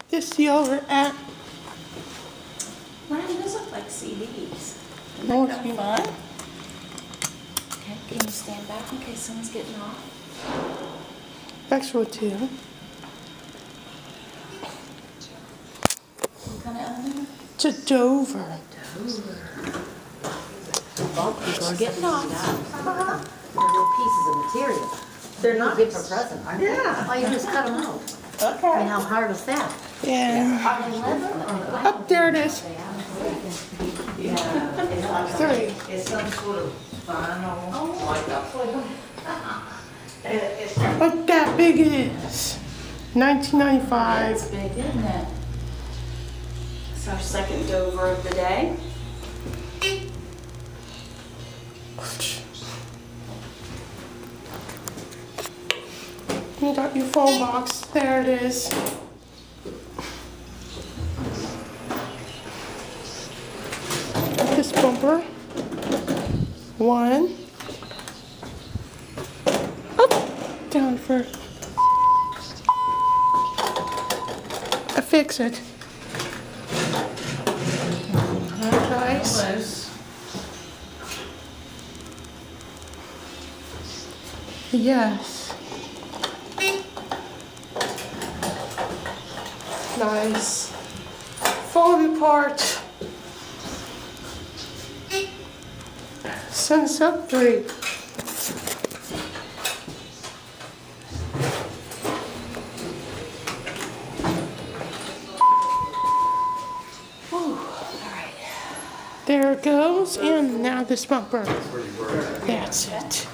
This the over at. Wow, those look like CDs. No, Isn't that kind of fun? Okay, can you stand back in case someone's getting off? Extra two. What kind of elevator? It's a Dover. People are getting off. They're little pieces of material. They're not Good for present, aren't they? Yeah. Oh, you just cut them out. I mean, Okay. how hard is that? Yeah. Are they leather or Up there it is. Three. It's some sort of vinyl, like Look that big it is. 1995. That's big, isn't it? It's our second Dover of the day. You got your phone box. There it is. This bumper. One. Up. Down for. I fix it. Nice. Close. Yes. Nice. Falling apart. Sun's up 3. There it goes, and now this bumper. That's it.